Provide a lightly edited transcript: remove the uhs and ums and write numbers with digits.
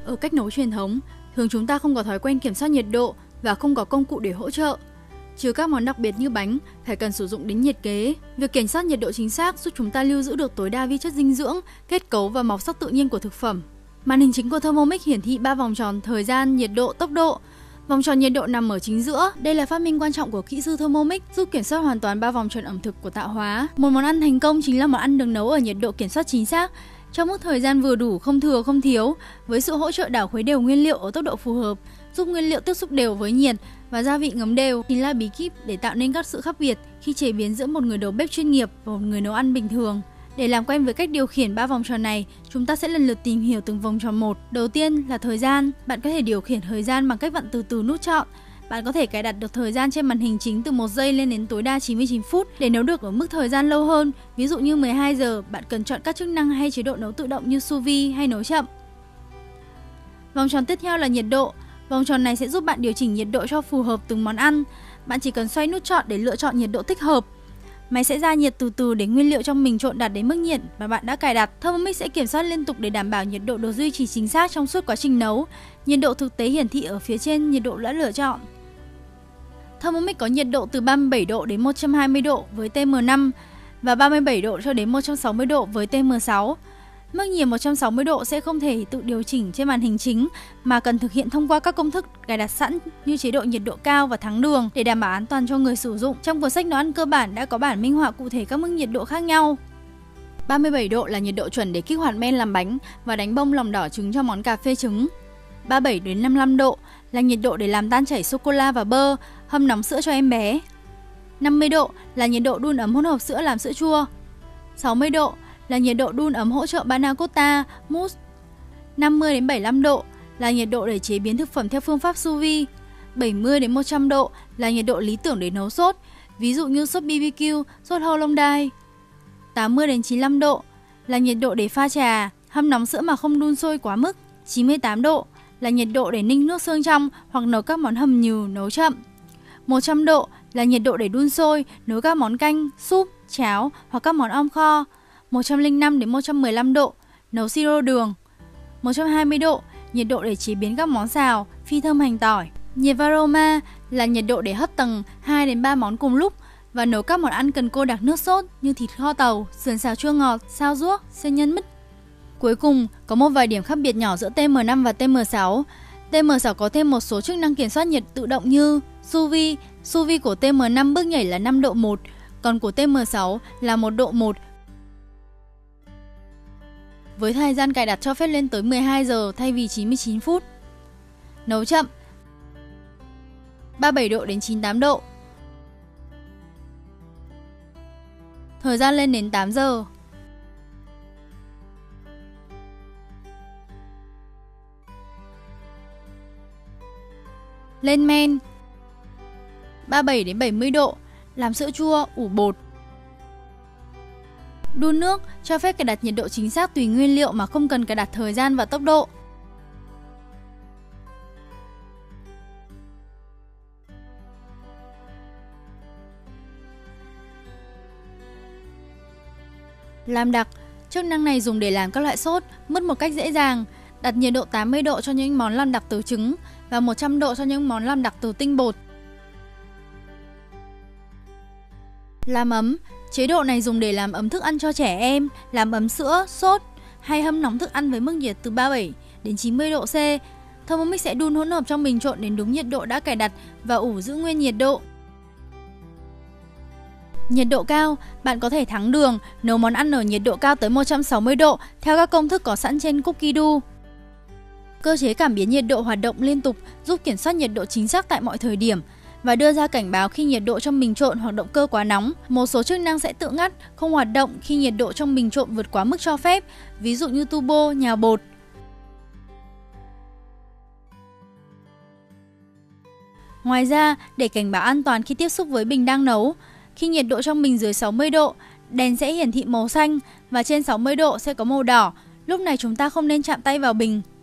Ở cách nấu truyền thống, thường chúng ta không có thói quen kiểm soát nhiệt độ và không có công cụ để hỗ trợ. Trừ các món đặc biệt như bánh, phải cần sử dụng đến nhiệt kế. Việc kiểm soát nhiệt độ chính xác giúp chúng ta lưu giữ được tối đa vi chất dinh dưỡng, kết cấu và màu sắc tự nhiên của thực phẩm. Màn hình chính của Thermomix hiển thị 3 vòng tròn thời gian, nhiệt độ, tốc độ. Vòng tròn nhiệt độ nằm ở chính giữa. Đây là phát minh quan trọng của kỹ sư Thermomix, giúp kiểm soát hoàn toàn 3 vòng tròn ẩm thực của tạo hóa. Một món ăn thành công chính là món ăn được nấu ở nhiệt độ kiểm soát chính xác, trong mức thời gian vừa đủ, không thừa không thiếu, với sự hỗ trợ đảo khuấy đều nguyên liệu ở tốc độ phù hợp, giúp nguyên liệu tiếp xúc đều với nhiệt và gia vị ngấm đều, chính là bí kíp để tạo nên các sự khác biệt khi chế biến giữa một người đầu bếp chuyên nghiệp và một người nấu ăn bình thường. Để làm quen với cách điều khiển 3 vòng tròn này, chúng ta sẽ lần lượt tìm hiểu từng vòng tròn một. Đầu tiên là thời gian. Bạn có thể điều khiển thời gian bằng cách vặn từ từ nút chọn. Bạn có thể cài đặt được thời gian trên màn hình chính từ 1 giây lên đến tối đa 99 phút để nấu được ở mức thời gian lâu hơn. Ví dụ như 12 giờ, bạn cần chọn các chức năng hay chế độ nấu tự động như sous vide hay nấu chậm. Vòng tròn tiếp theo là nhiệt độ. Vòng tròn này sẽ giúp bạn điều chỉnh nhiệt độ cho phù hợp từng món ăn. Bạn chỉ cần xoay nút chọn để lựa chọn nhiệt độ thích hợp. Máy sẽ ra nhiệt từ từ để nguyên liệu trong mình trộn đạt đến mức nhiệt mà bạn đã cài đặt. Thermomix sẽ kiểm soát liên tục để đảm bảo nhiệt độ được duy trì chính xác trong suốt quá trình nấu. Nhiệt độ thực tế hiển thị ở phía trên nhiệt độ đã lựa chọn. Thermomix có nhiệt độ từ 37 độ đến 120 độ với TM5 và 37 độ cho đến 160 độ với TM6. Mức nhiệt 160 độ sẽ không thể tự điều chỉnh trên màn hình chính mà cần thực hiện thông qua các công thức cài đặt sẵn như chế độ nhiệt độ cao và thắng đường để đảm bảo an toàn cho người sử dụng. Trong cuốn sách nấu ăn cơ bản đã có bản minh họa cụ thể các mức nhiệt độ khác nhau. 37 độ là nhiệt độ chuẩn để kích hoạt men làm bánh và đánh bông lòng đỏ trứng cho món cà phê trứng. 37 đến 55 độ là nhiệt độ để làm tan chảy sô cô la và bơ, hâm nóng sữa cho em bé. 50 độ là nhiệt độ đun ấm hỗn hợp sữa làm sữa chua. 60 độ là nhiệt độ đun ấm hỗ trợ panna cotta, mousse. 50 đến 75 độ là nhiệt độ để chế biến thực phẩm theo phương pháp sous vide. 70 đến 100 độ là nhiệt độ lý tưởng để nấu sốt, ví dụ như sốt BBQ, sốt heo long đai. 80 đến 95 độ là nhiệt độ để pha trà, hâm nóng sữa mà không đun sôi quá mức. 98 độ là nhiệt độ để ninh nước xương trong hoặc nấu các món hầm nhừ, nấu chậm. 100 độ là nhiệt độ để đun sôi, nấu các món canh, súp, cháo hoặc các món om kho. 105 đến 115 độ, nấu siro đường. 120 độ, nhiệt độ để chế biến các món xào, phi thơm hành tỏi. Nhiệt varoma là nhiệt độ để hấp tầng 2 đến 3 món cùng lúc và nấu các món ăn cần cô đặc nước sốt như thịt kho tàu, sườn xào chua ngọt, sao ruốc, xôi nhân mứt. Cuối cùng, có một vài điểm khác biệt nhỏ giữa TM5 và TM6. TM6 có thêm một số chức năng kiểm soát nhiệt tự động như sous vide. Sous vide của TM5 bước nhảy là 5 độ 1, còn của TM6 là 1 độ 1. Với thời gian cài đặt cho phép lên tới 12 giờ thay vì 99 phút. Nấu chậm 37 độ đến 98 độ. Thời gian lên đến 8 giờ. Lên men 37 đến 70 độ, làm sữa chua, ủ bột. Đun nước cho phép cài đặt nhiệt độ chính xác tùy nguyên liệu mà không cần cài đặt thời gian và tốc độ. Làm đặc, chức năng này dùng để làm các loại sốt, mứt một cách dễ dàng. Đặt nhiệt độ 80 độ cho những món làm đặc từ trứng và 100 độ cho những món làm đặc từ tinh bột. Làm ấm, chế độ này dùng để làm ấm thức ăn cho trẻ em, làm ấm sữa, sốt hay hâm nóng thức ăn với mức nhiệt từ 37 đến 90 độ C. Thermomix sẽ đun hỗn hợp trong bình trộn đến đúng nhiệt độ đã cài đặt và ủ giữ nguyên nhiệt độ. Nhiệt độ cao, bạn có thể thắng đường, nấu món ăn ở nhiệt độ cao tới 160 độ theo các công thức có sẵn trên Cookie Do. Cơ chế cảm biến nhiệt độ hoạt động liên tục giúp kiểm soát nhiệt độ chính xác tại mọi thời điểm và đưa ra cảnh báo khi nhiệt độ trong bình trộn hoặc động cơ quá nóng. Một số chức năng sẽ tự ngắt, không hoạt động khi nhiệt độ trong bình trộn vượt quá mức cho phép, ví dụ như turbo, nhào bột. Ngoài ra, để cảnh báo an toàn khi tiếp xúc với bình đang nấu, khi nhiệt độ trong bình dưới 60 độ, đèn sẽ hiển thị màu xanh và trên 60 độ sẽ có màu đỏ. Lúc này chúng ta không nên chạm tay vào bình.